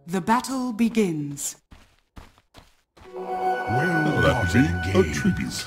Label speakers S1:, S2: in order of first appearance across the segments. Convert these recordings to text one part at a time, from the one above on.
S1: The battle begins.
S2: Well, that would be a tribute.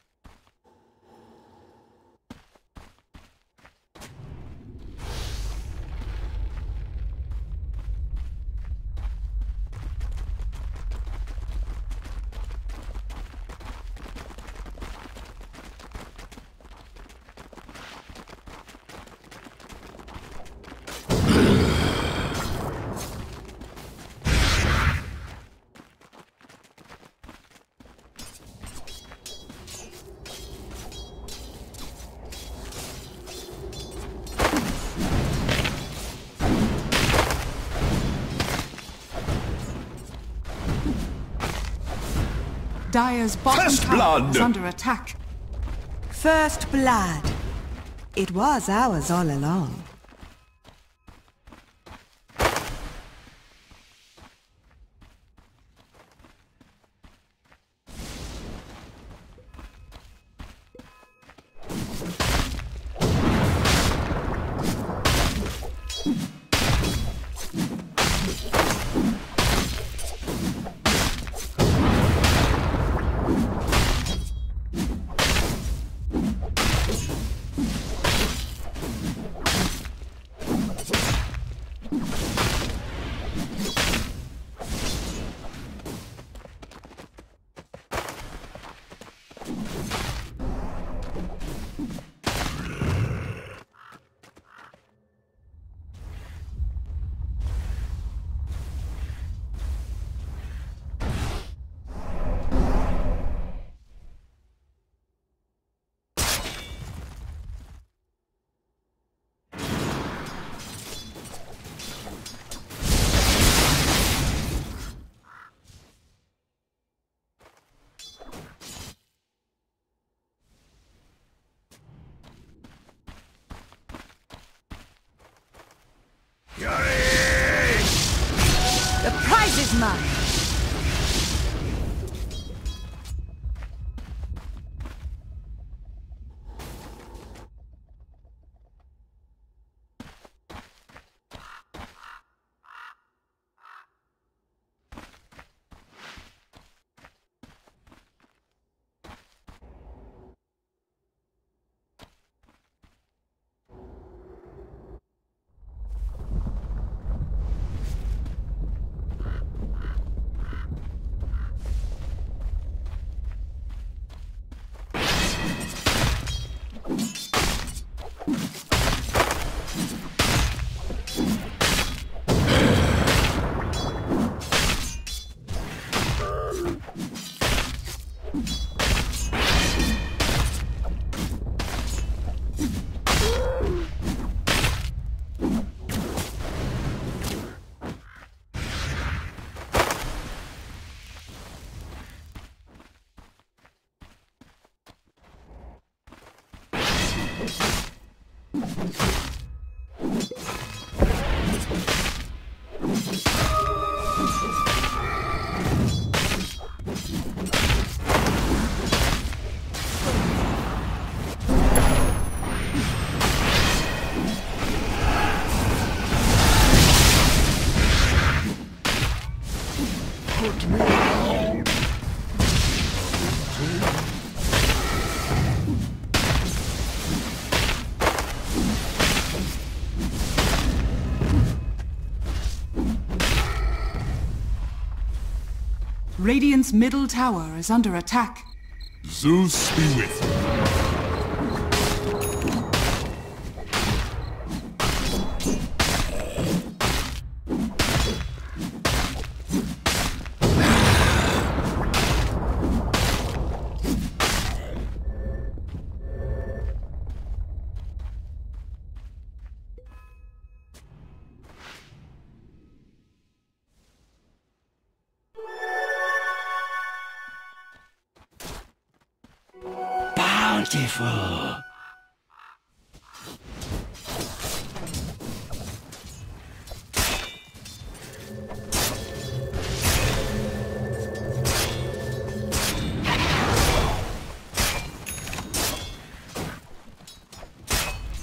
S1: Dire's bottom
S2: First
S1: tower
S2: blood!
S1: is under attack.
S3: First blood. It was ours all along. The prize is mine!
S1: Radiant's middle tower is under attack.
S2: Zeus be with you.
S4: Bountiful.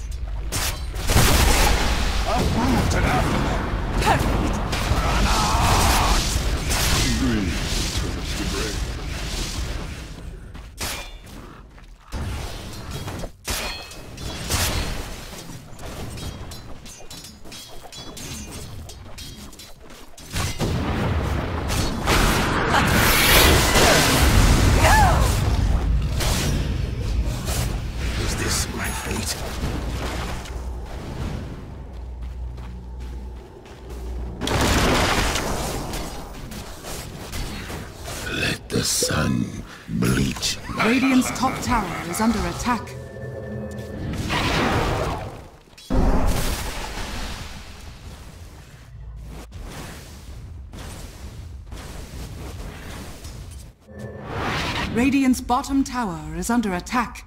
S3: Perfect.
S4: the sun bleach my
S1: Radiant's top tower is under attack. Radiant's bottom tower is under attack.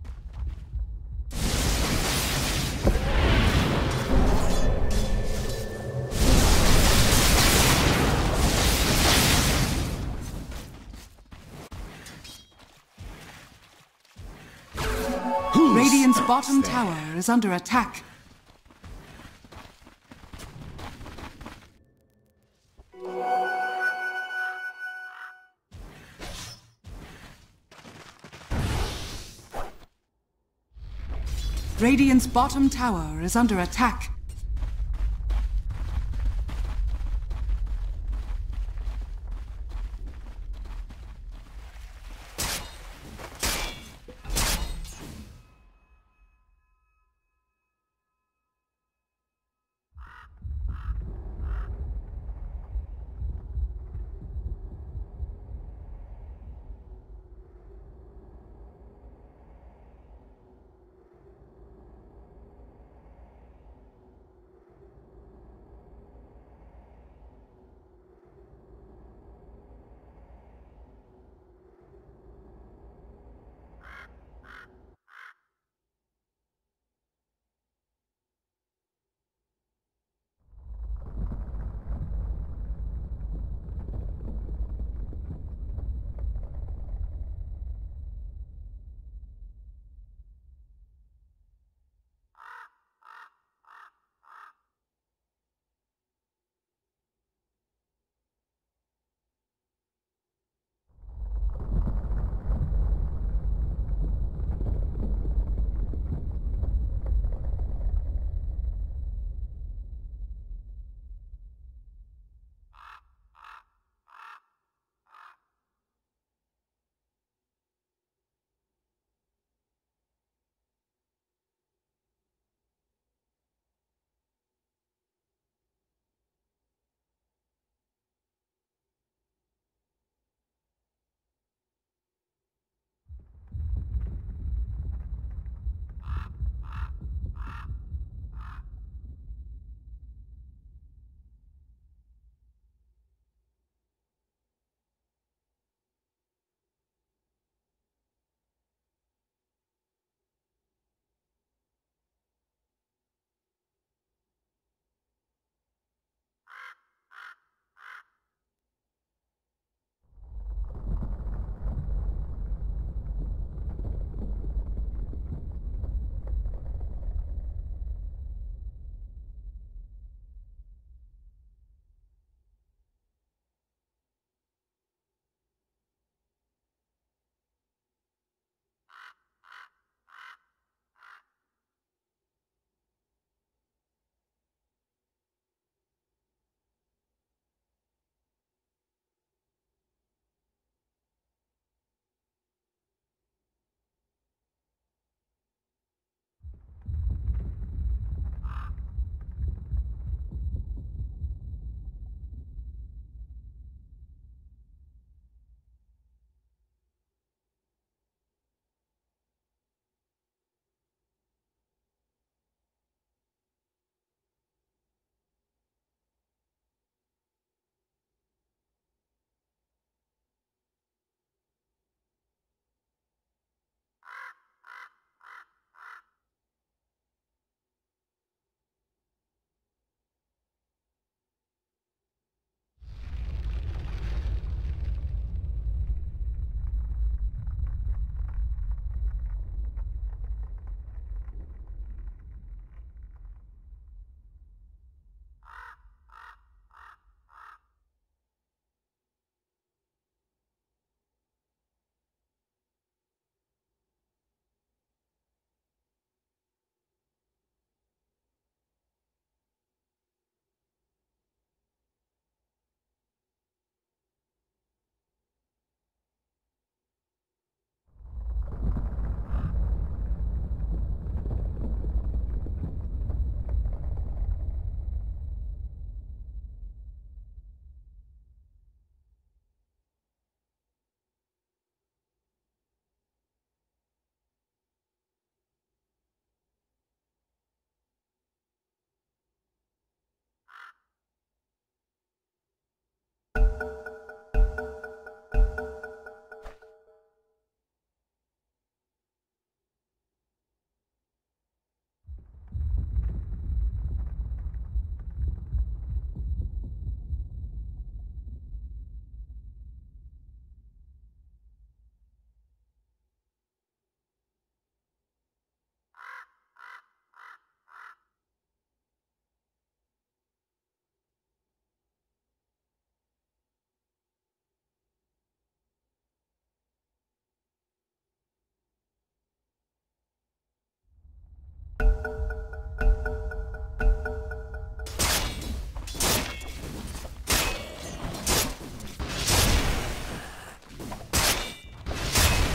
S1: Radiant's bottom tower is under attack. Radiant's bottom tower is under attack.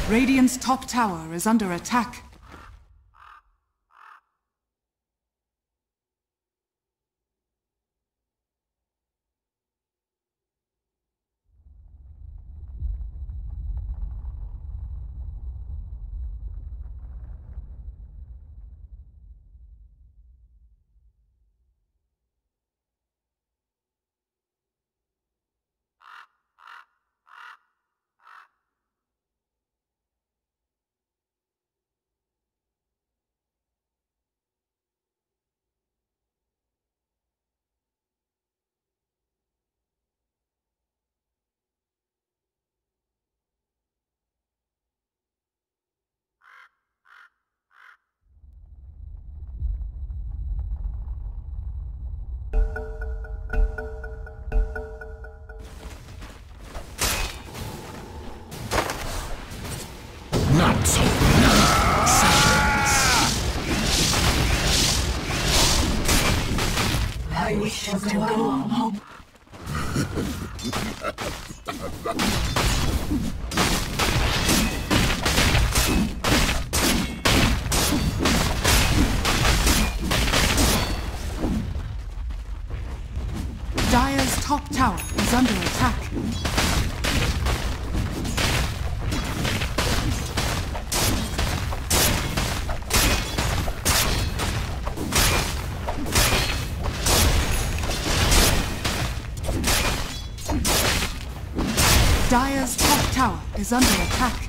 S1: Radiant's top tower is under attack.
S4: Not so nice.
S5: I wish to go home.
S1: Dire's top tower is under attack. Dire's top tower is under attack.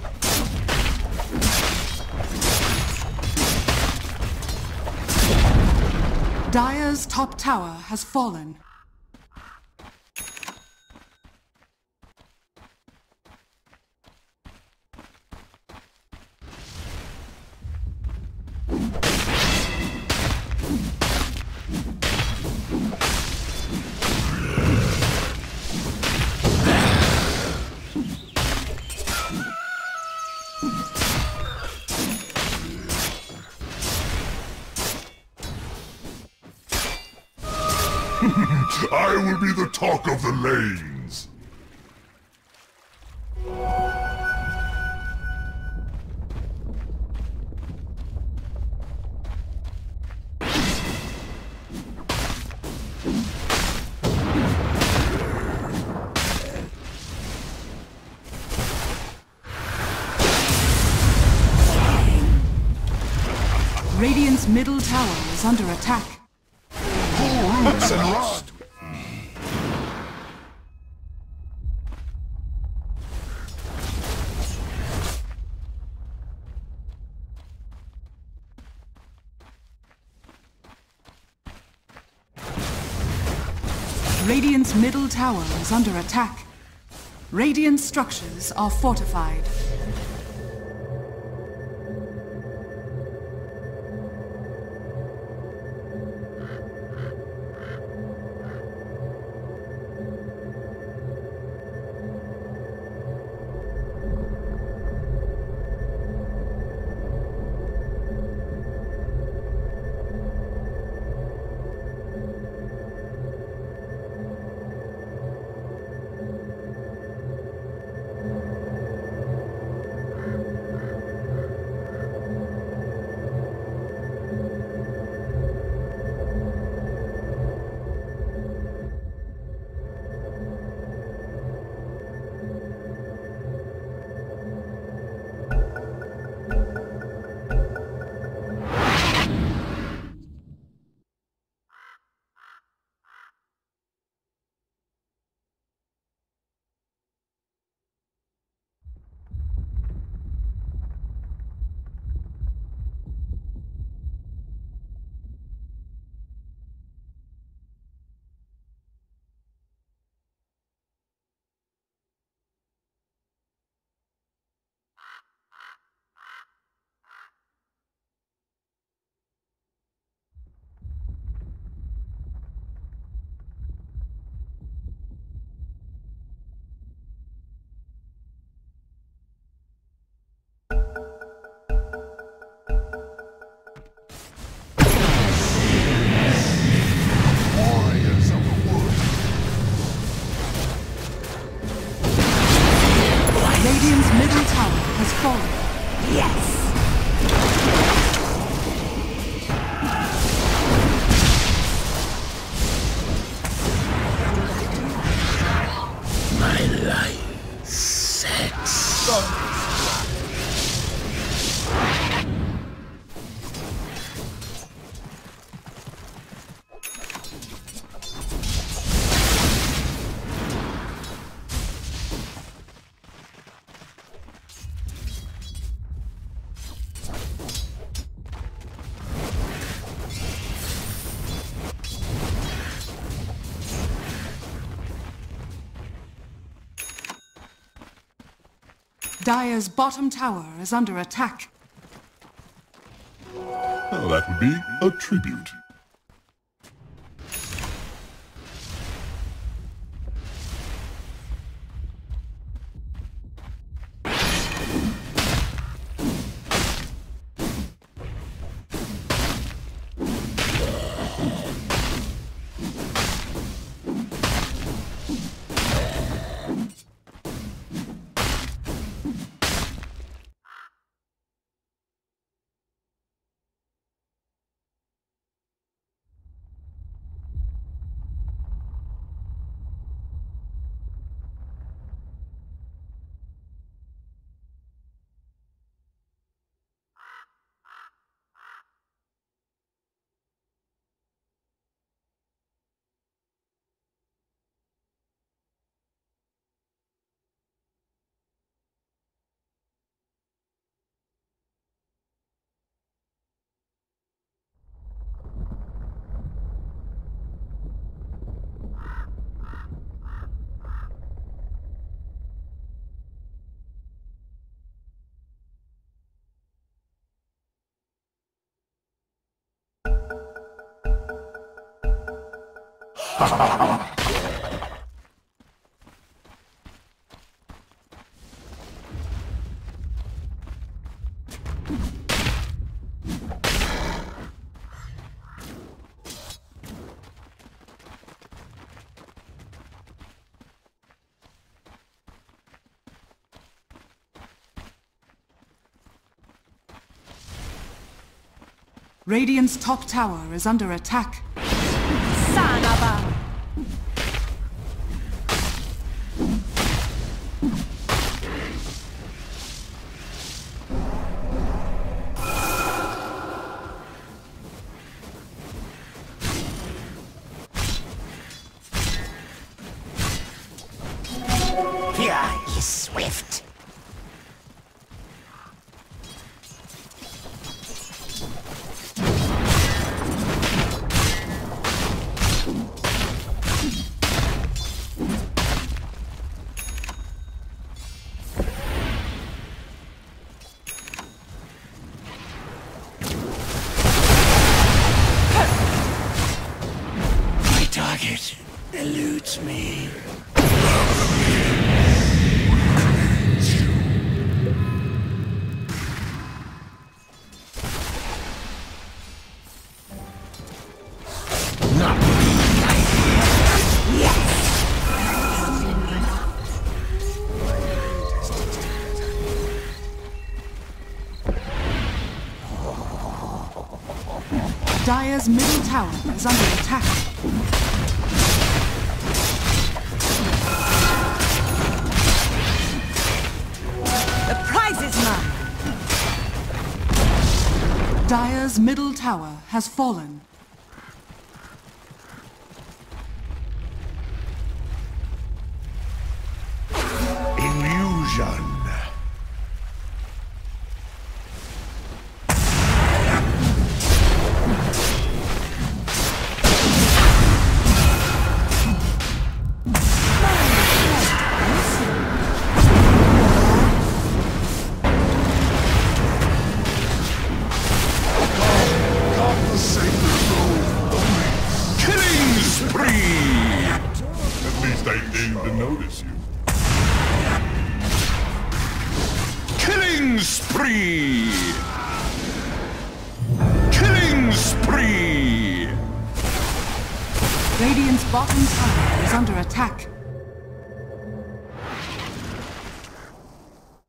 S1: Dire's top tower has fallen.
S2: I will be the talk of the lanes.
S1: Radiant's middle tower is under attack.
S2: Roots and rust.
S1: Radiant's middle tower is under attack. Radiant structures are fortified. Radiant's middle tower has fallen.
S3: Yes!
S4: My life sets.
S1: Dire's bottom tower is under attack.
S2: Well, that would be a tribute.
S1: Radiant's top tower is under attack.
S3: Sanaba!
S4: Here is swift. My target eludes me. Not me, my dear.
S1: Dire's middle tower is under attack.
S3: The prize is mine!
S1: Dire's middle tower has fallen.
S2: Illusion.
S4: Killing spree!
S2: At least I deigned to notice you.
S4: Killing spree! Killing spree!
S1: Radiant's bottom tower is under attack.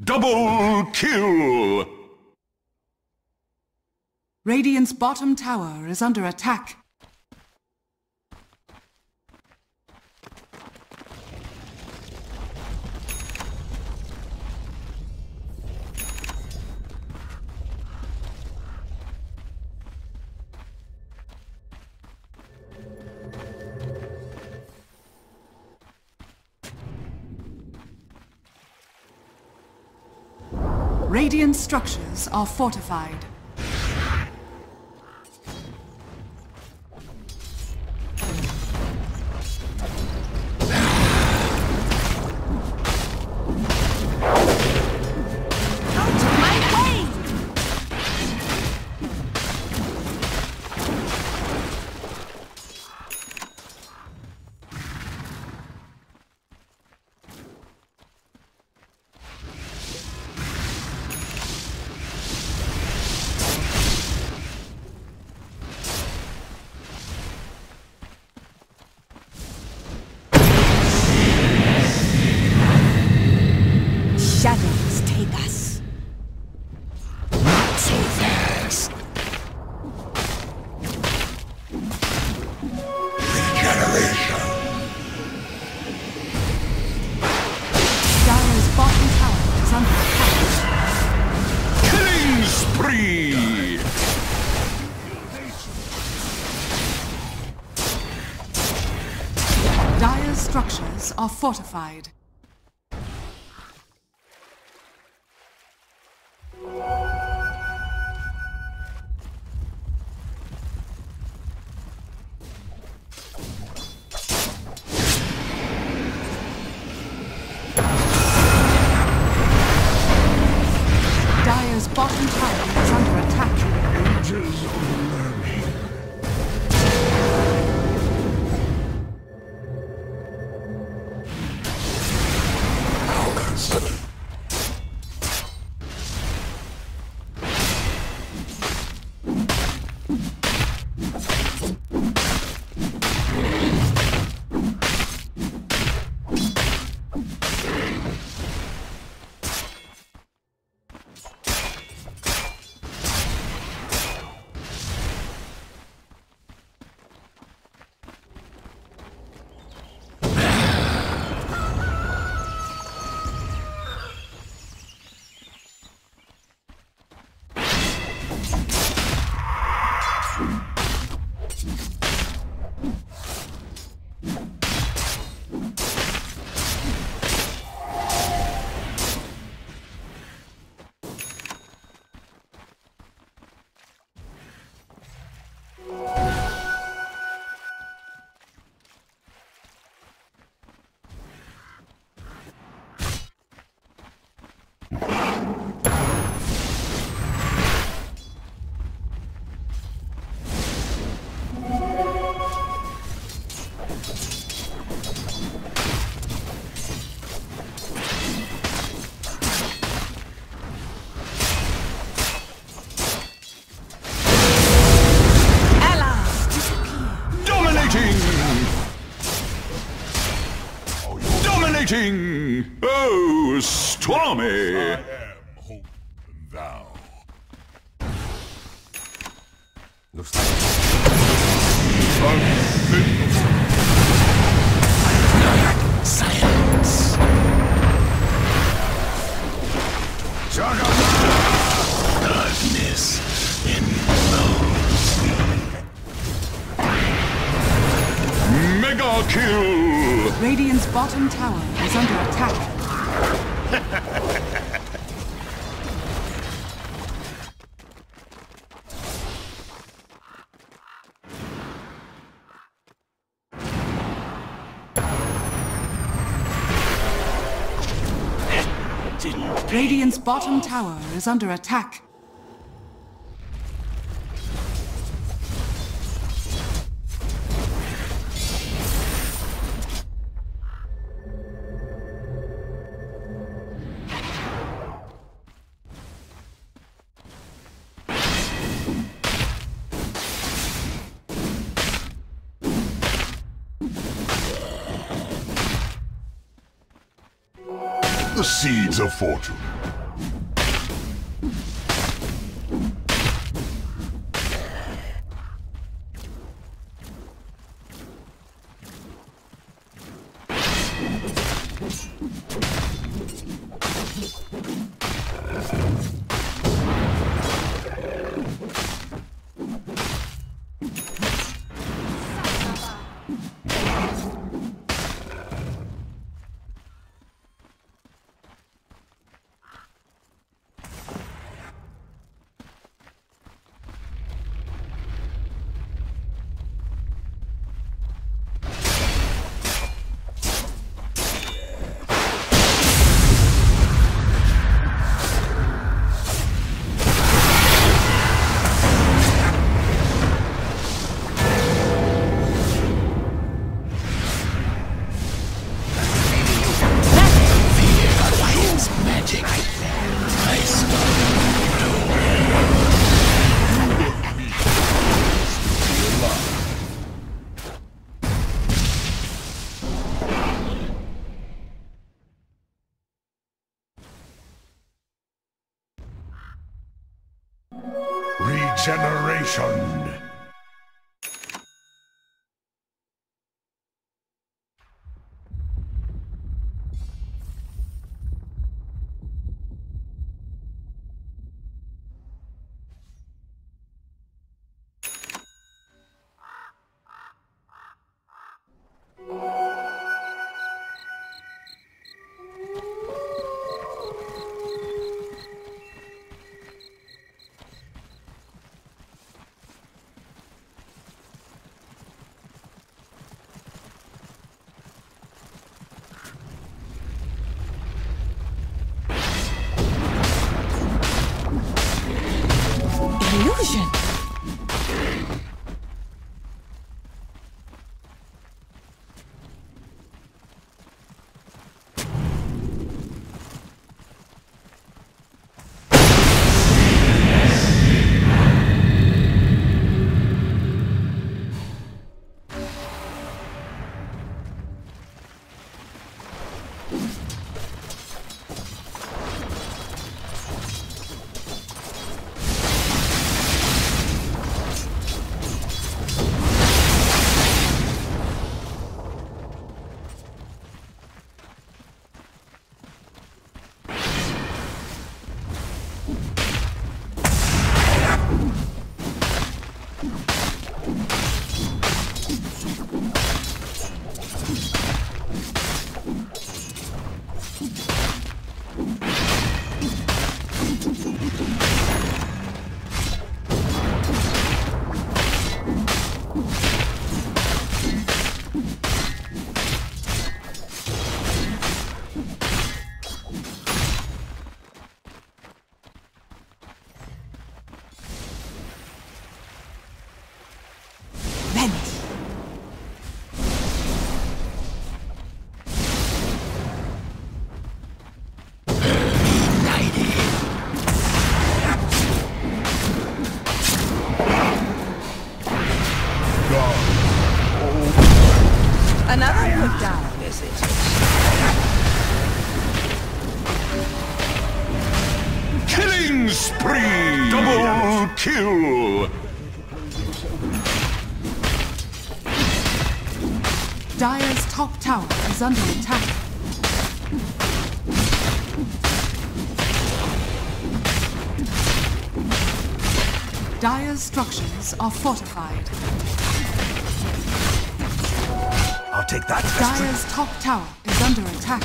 S4: Double kill!
S1: Radiant's bottom tower is under attack. Radiant structures are fortified.
S3: Shadows take us.
S4: Not so fast! Regeneration!
S1: Dire's bottom tower is under attack.
S4: Killing spree!
S1: Dire's structures are fortified. Dire's bottom tower is under attack.
S4: Ages of learning. August. Dominating! Oh, stormy!
S2: I am hope and thou.
S6: Looks like
S4: Silence! Darkness envelops me. Mega kill!
S1: Radiant's bottom tower is under attack. Radiant's bottom tower is under attack.
S2: The seeds of fortune. Regeneration.
S3: Illusion! Vanish! Another put down, is it?
S4: Killing spree! Double kill!
S1: Dire's top tower is under attack. Dire's structures are fortified.
S6: I'll take that.
S1: Dire's top tower is under attack.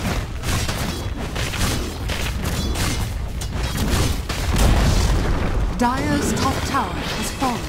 S1: Dire's top tower has fallen.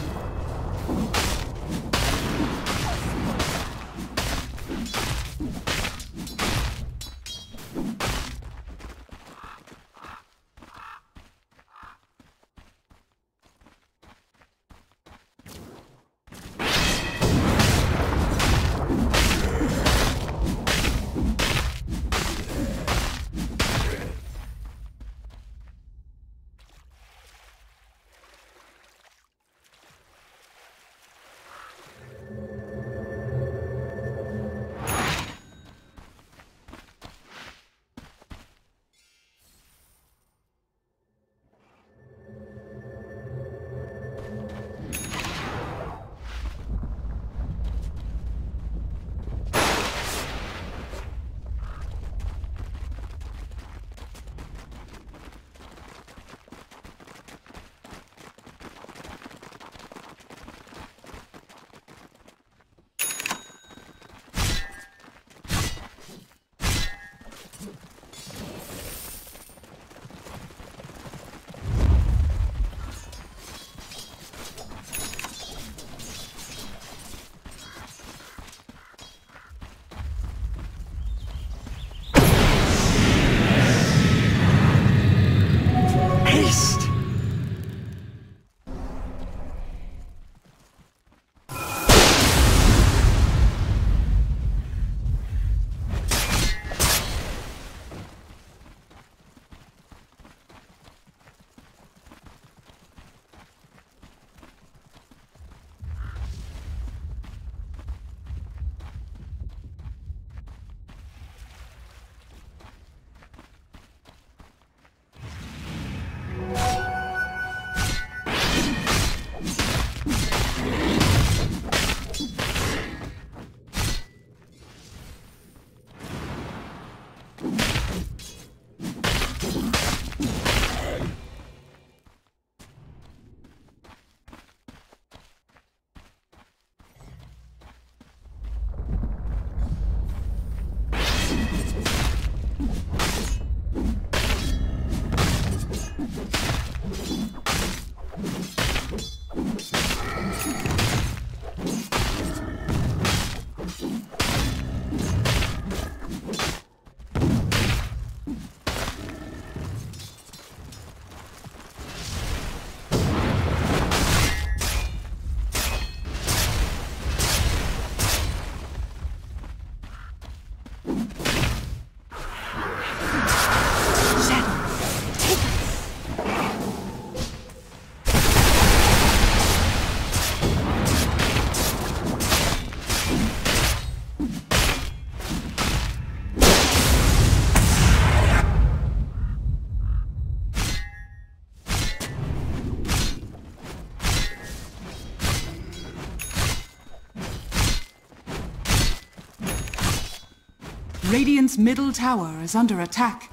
S1: Radiant's middle tower is under attack.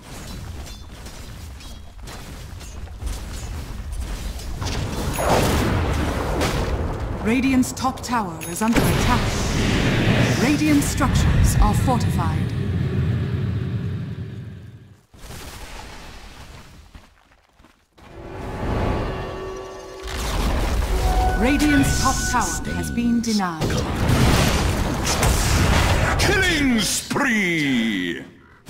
S1: Radiant's top tower is under attack. Radiant structures are fortified. Radiant's top tower has been denied.
S4: Killing spree!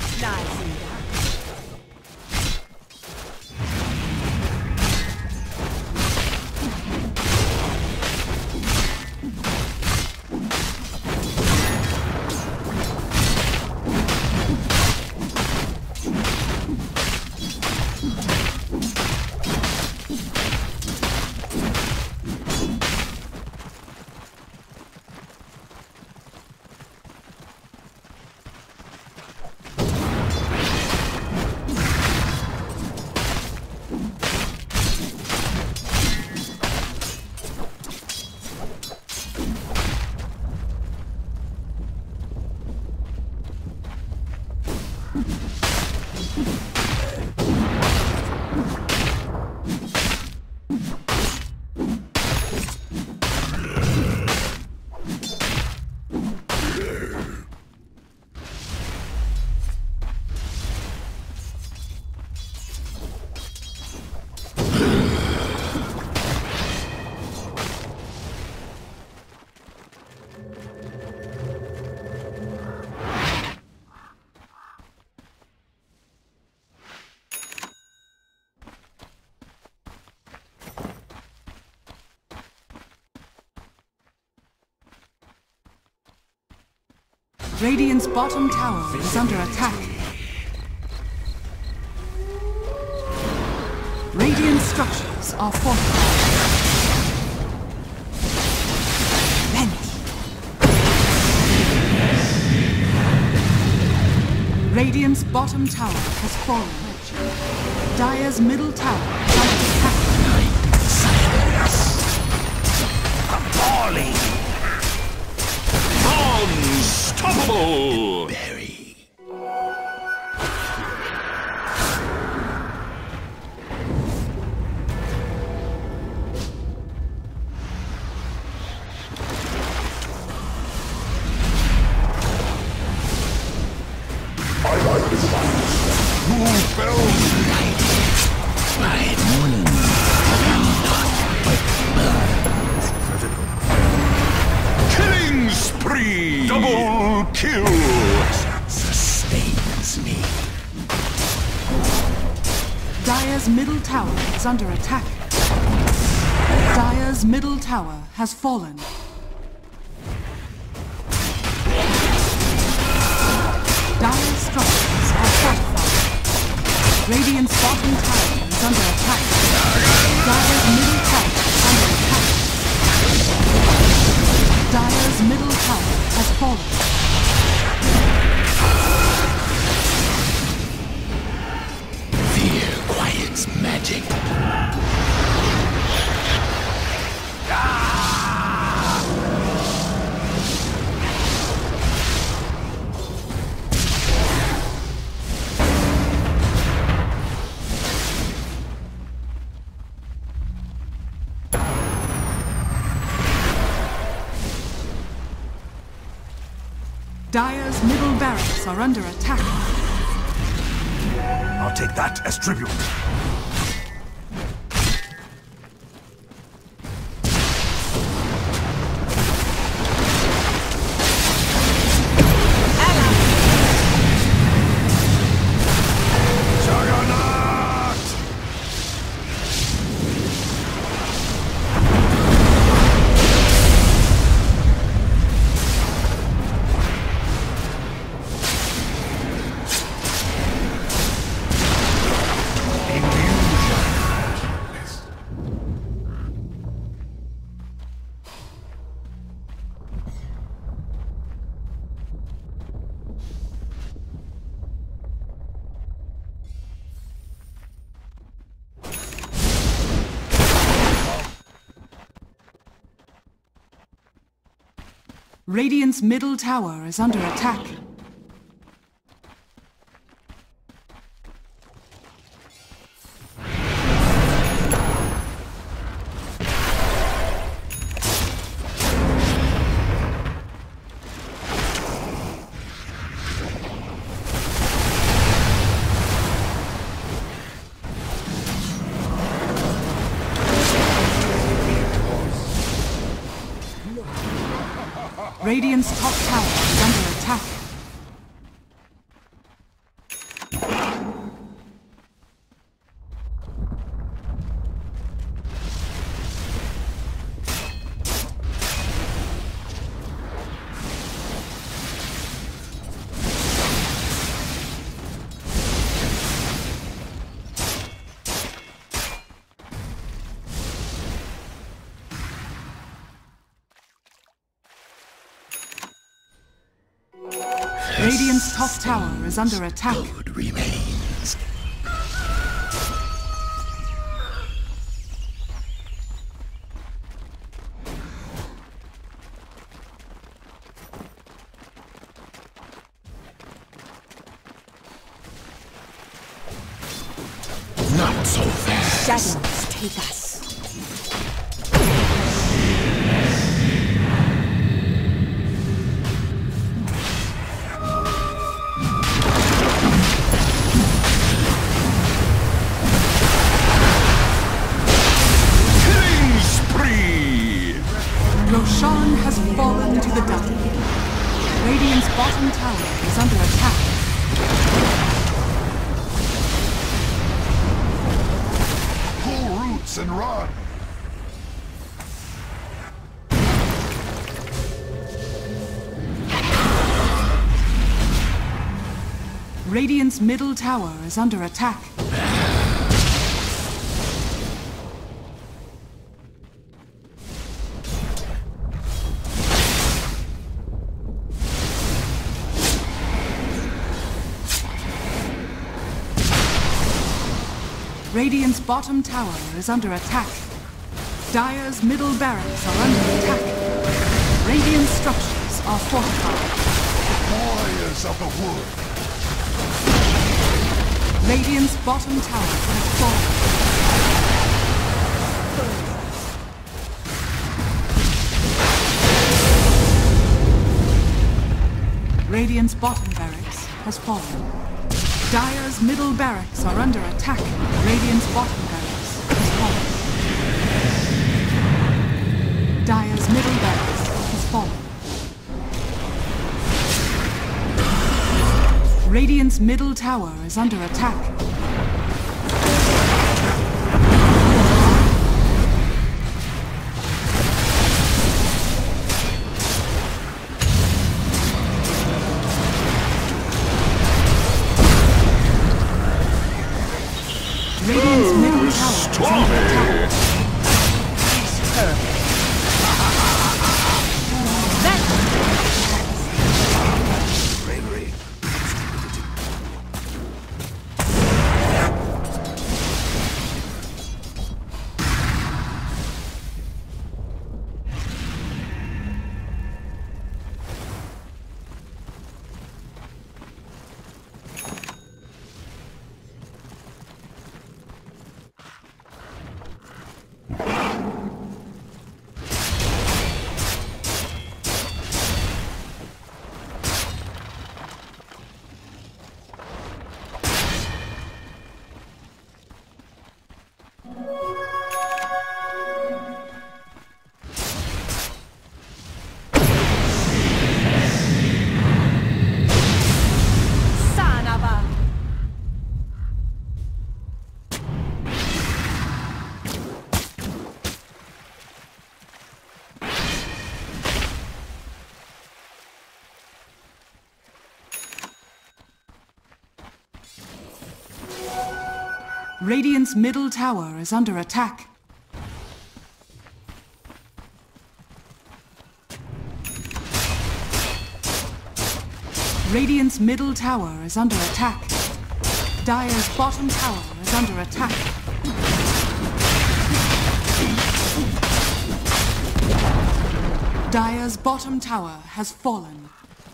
S1: Radiant's bottom tower is under attack. Radiant structures are fortified. Radiant's bottom tower has fallen. Dire's middle tower is under attack.
S4: Appalling! Unstoppable!
S6: Berry.
S4: Who fell?
S6: My morning.
S4: Killing spree! Double kill!
S6: Sustains me.
S1: Dire's middle tower is under attack. Dire's middle tower has fallen. Dire's structures are fortified. Radiant's bottom tower is under attack. Dire's middle tower is under attack. Dire's middle tower has fallen.
S6: Fear quiets magic.
S1: Dire's middle barracks are under attack.
S4: I'll take that as tribute.
S1: Radiant's middle tower is under attack. Radiant's top tower is under attack. Radiant's top tower is under attack.
S6: Code remains. Not so fast.
S3: Shadows take us.
S1: Roshan has fallen to the dark. Radiant's bottom tower is under attack.
S4: Pull roots and run.
S1: Radiant's middle tower is under attack. Radiant's bottom tower is under attack. Dire's middle barracks are under attack. Radiant structures are fortified.
S4: Warriors of the wood.
S1: Radiant's bottom tower has fallen. Radiant's bottom barracks has fallen. Dire's middle barracks are under attack. Radiant's bottom barracks has fallen. Dire's middle barracks has fallen. Radiant's middle tower is under attack. Radiant's middle tower is under attack. Radiant's middle tower is under attack. Radiant's middle tower is under attack. Dire's bottom tower is under attack. Dire's bottom tower has fallen.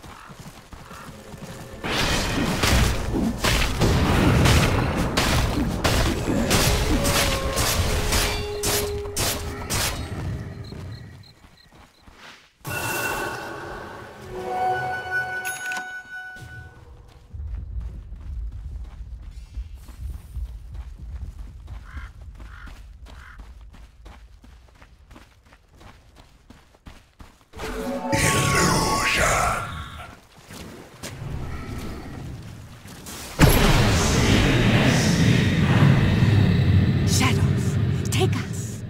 S3: Shadows, take us.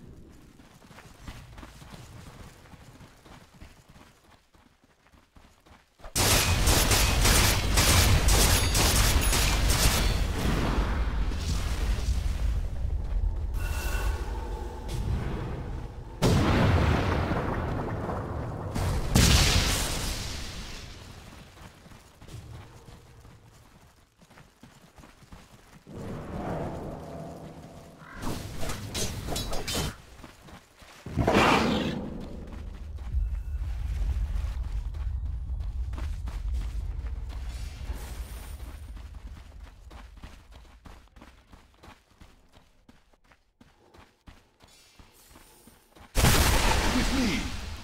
S4: With me.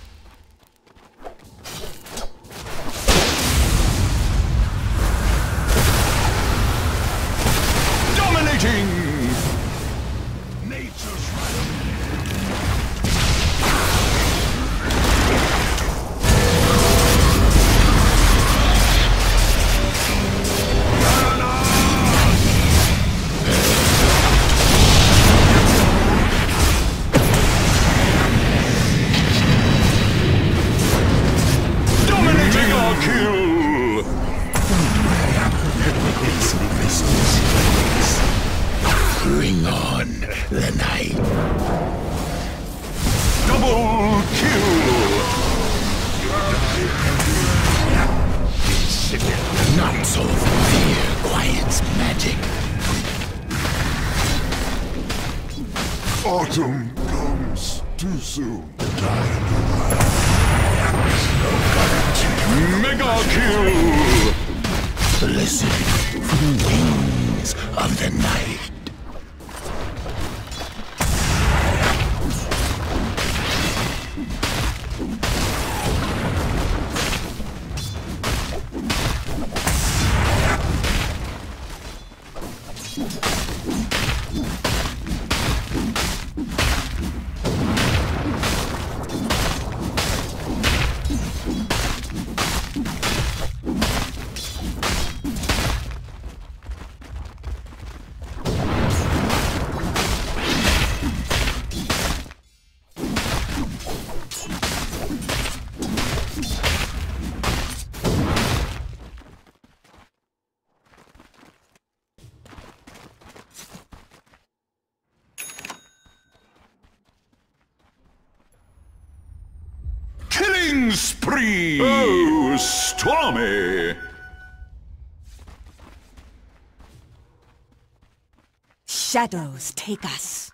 S4: Dominating! Nature's right. Dominating our kill!
S6: Bring on the night.
S4: Double kill!
S6: Not so fear quiets magic.
S4: Autumn comes too soon. Mega kill!
S6: Listen for the wings of the night.
S4: Killing spree! Oh, stormy!
S3: Shadows, take us.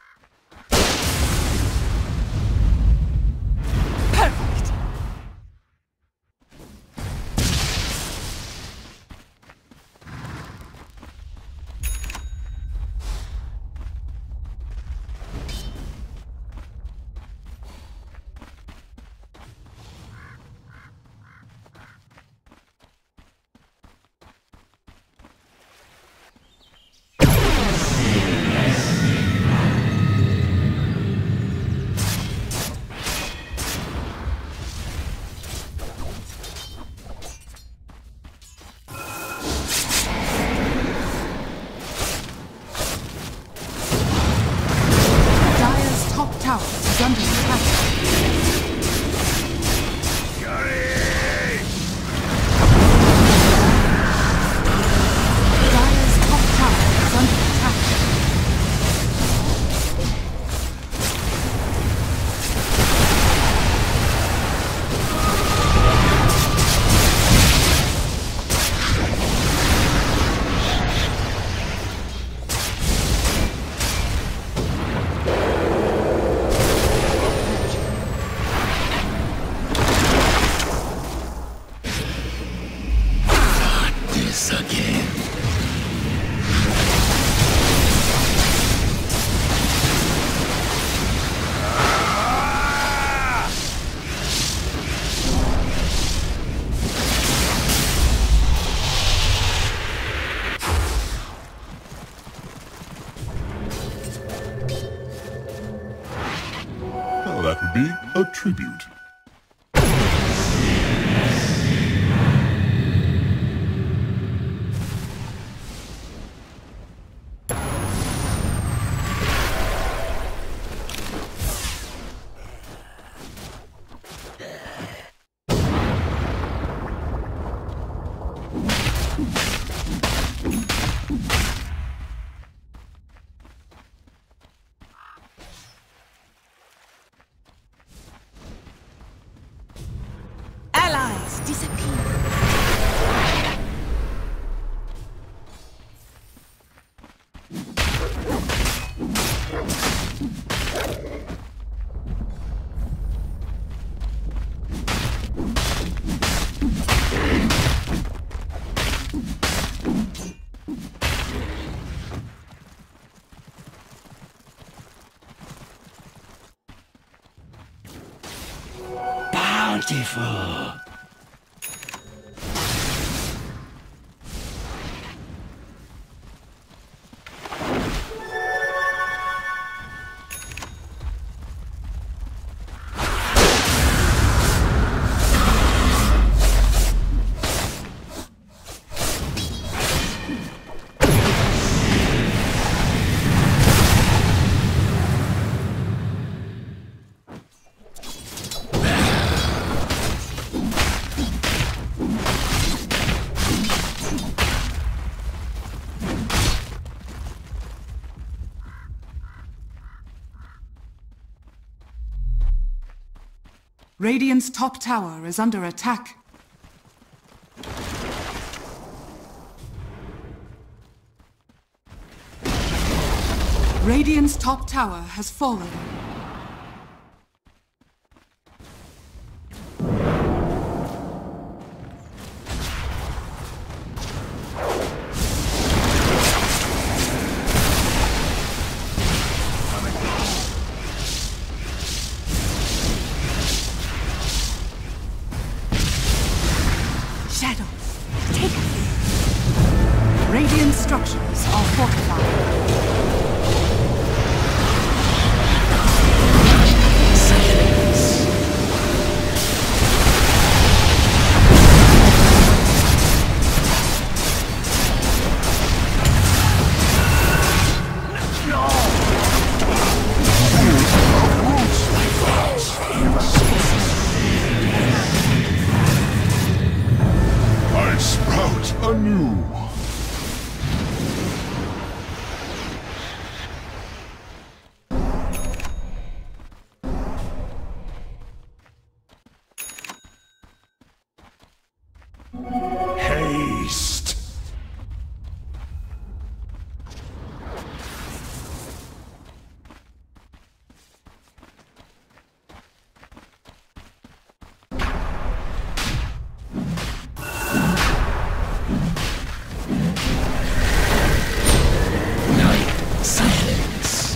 S4: be a tribute.
S3: Allies disappear.
S6: Bountiful.
S1: Radiant's top tower is under attack. Radiant's top tower has fallen.
S3: Shadows, take us.
S1: Radiant structures are fortified.
S4: I sprout anew. Haste.
S6: Silence.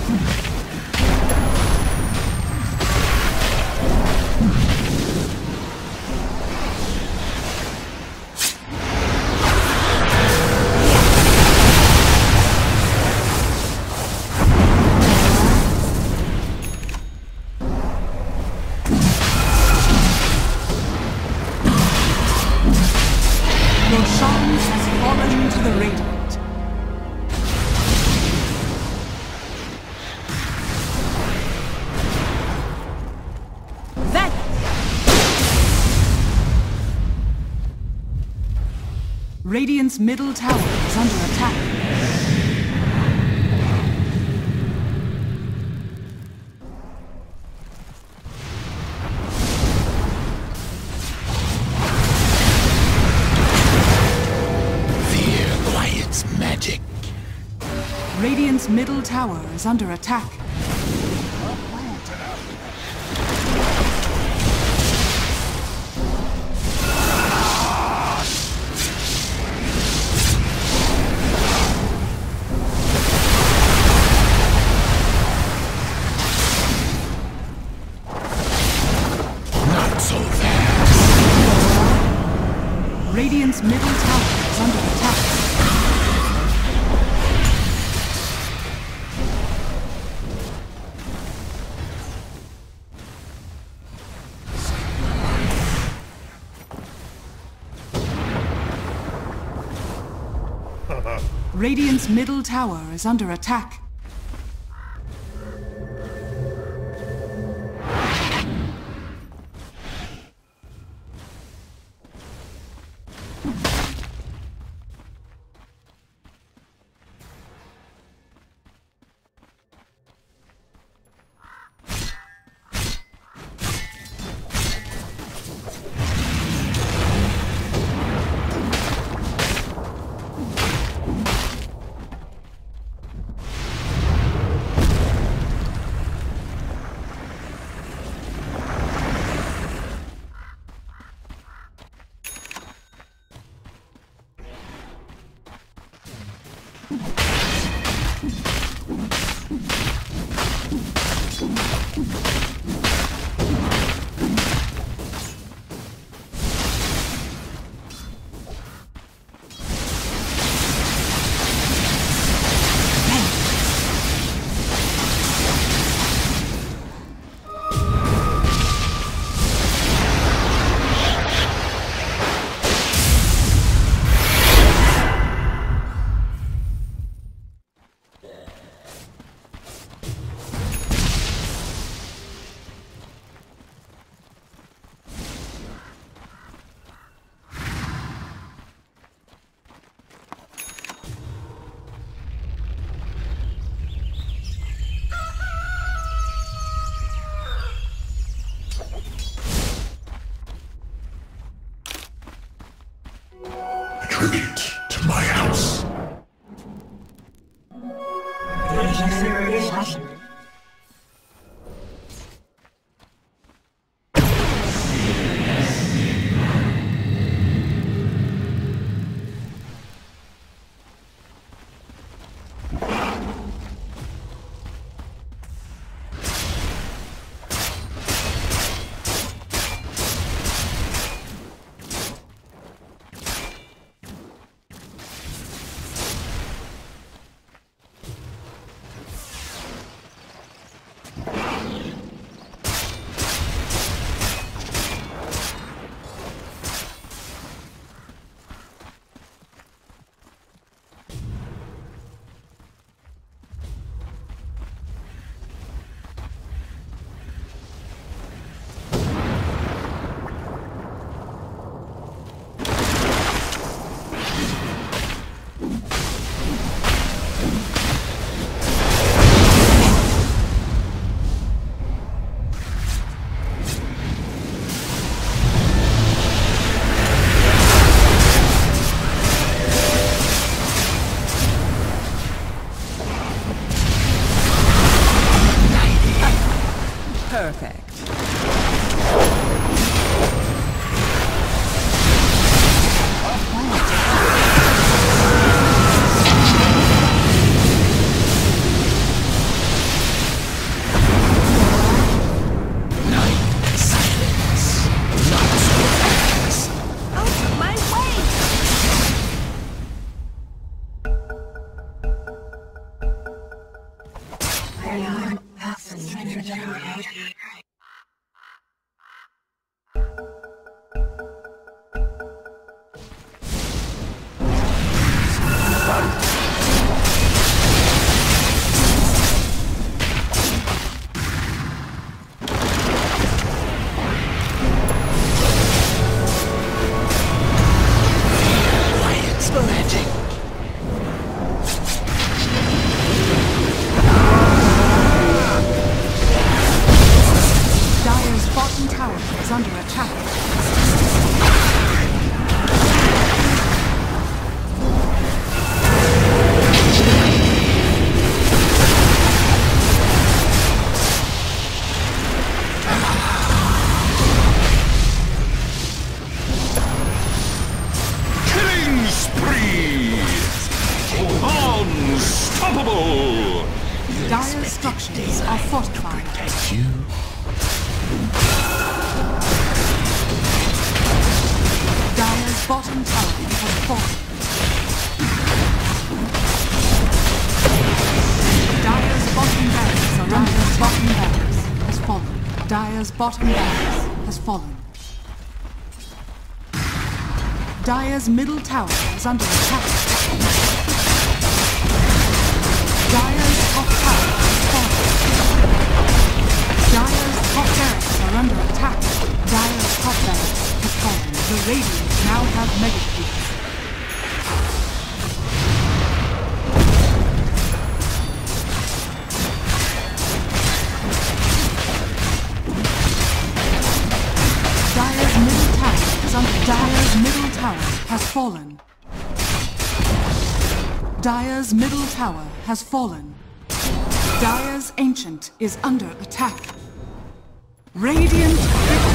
S1: Roshan has fallen to the Radiant. Radiant's middle tower is under attack.
S6: Fear quiets magic.
S1: Radiant's middle tower is under attack.
S6: Not so fast.
S1: Radiant's middle tower is under attack. Radiant's middle tower is under attack.
S4: Tribute to my house.
S1: Perfect. Dire's structures are fortified. Dire's bottom tower has fallen. Dire's bottom barracks are under bottom barracks has fallen. Dire's bottom barracks has fallen. Dire's middle tower is under attack. fallen. Dire's middle tower has fallen. Dire's Ancient is under attack. Radiant victory.